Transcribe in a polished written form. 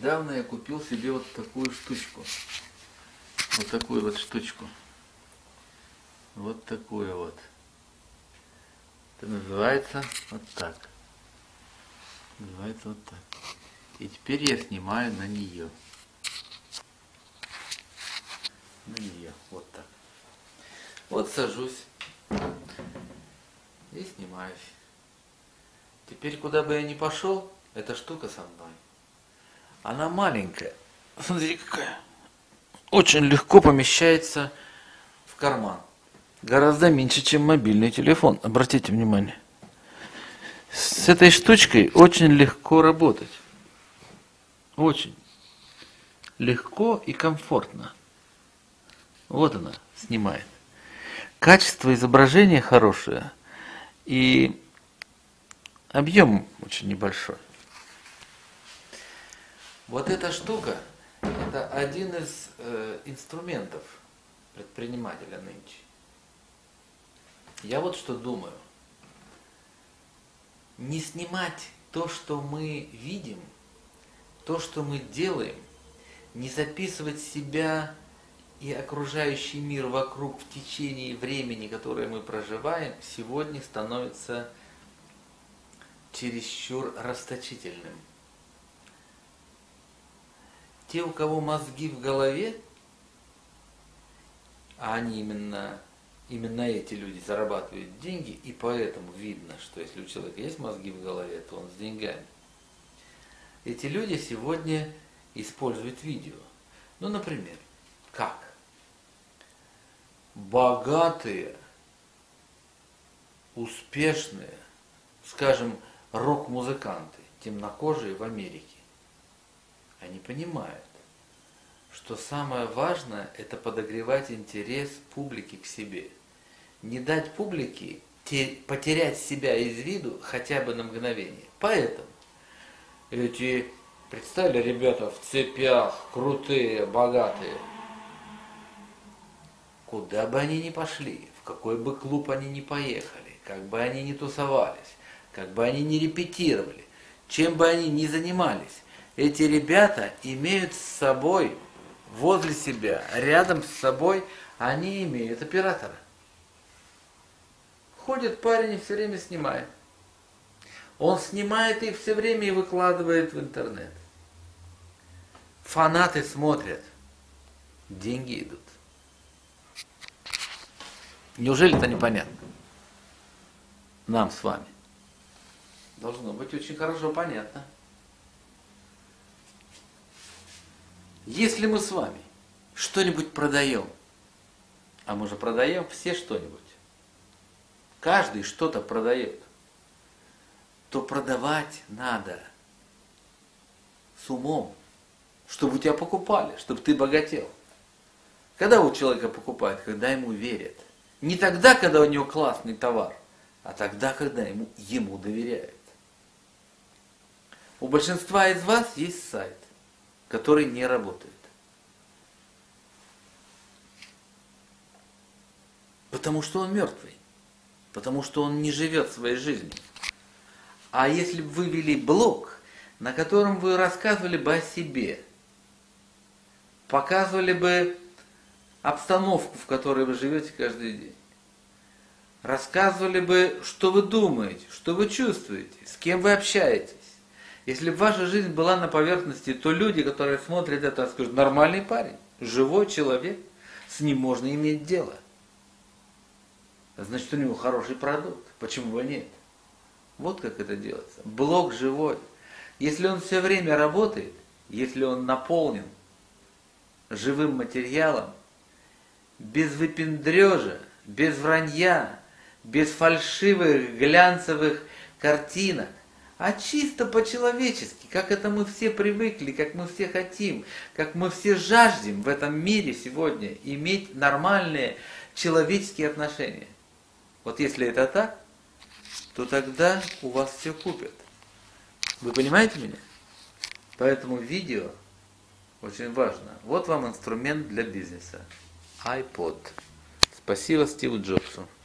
недавно я купил себе вот такую штучку. Вот такую вот штучку. Вот такую вот. Это называется вот так. Называется вот так. И теперь я снимаю на нее. На нее. Вот так. Вот сажусь. И снимаюсь. Теперь куда бы я ни пошел, эта штука со мной. Она маленькая. Смотрите какая. Очень легко помещается в карман. Гораздо меньше, чем мобильный телефон. Обратите внимание. С этой штучкой очень легко работать. Очень. Легко и комфортно. Вот она снимает. Качество изображения хорошее. И объем очень небольшой. Вот эта штука, это один из инструментов предпринимателя нынче. Я вот что думаю. Не снимать то, что мы видим, то, что мы делаем, не записывать себя и окружающий мир вокруг в течение времени, которое мы проживаем, сегодня становится чересчур расточительным. Те, у кого мозги в голове, а они именно эти люди зарабатывают деньги, и поэтому видно, что если у человека есть мозги в голове, то он с деньгами. Эти люди сегодня используют видео. Ну, например, как? Богатые, успешные, скажем, рок-музыканты, темнокожие в Америке, они понимают, что самое важное – это подогревать интерес публики к себе. Не дать публике потерять себя из виду хотя бы на мгновение. Поэтому эти, представили, ребята в цепях, крутые, богатые, куда бы они ни пошли, в какой бы клуб они ни поехали, как бы они ни тусовались, как бы они ни репетировали, чем бы они ни занимались, эти ребята имеют с собой, возле себя, рядом с собой, они имеют оператора. Ходит парень и все время снимает. Он снимает и все время и выкладывает в интернет. Фанаты смотрят. Деньги идут. Неужели это непонятно? Нам с вами. Должно быть очень хорошо понятно. Если мы с вами что-нибудь продаем, а мы же продаем все что-нибудь, каждый что-то продает, то продавать надо с умом, чтобы у тебя покупали, чтобы ты богател. Когда у человека покупают? Когда ему верят. Не тогда, когда у него классный товар, а тогда, когда ему доверяют. У большинства из вас есть сайт, который не работает. Потому что он мертвый. Потому что он не живет своей жизнью. А если бы вы вели блог, на котором вы рассказывали бы о себе, показывали бы обстановку, в которой вы живете каждый день, рассказывали бы, что вы думаете, что вы чувствуете, с кем вы общаетесь. Если бы ваша жизнь была на поверхности, то люди, которые смотрят это, скажут: нормальный парень, живой человек, с ним можно иметь дело. Значит, у него хороший продукт. Почему бы нет? Вот как это делается. Блог живой. Если он все время работает, если он наполнен живым материалом, без выпендрежа, без вранья, без фальшивых глянцевых картинок, а чисто по-человечески, как это мы все привыкли, как мы все хотим, как мы все жаждем в этом мире сегодня иметь нормальные человеческие отношения. Вот если это так, то тогда у вас все купят. Вы понимаете меня? Поэтому видео очень важно. Вот вам инструмент для бизнеса. iPod. Спасибо Стиву Джобсу.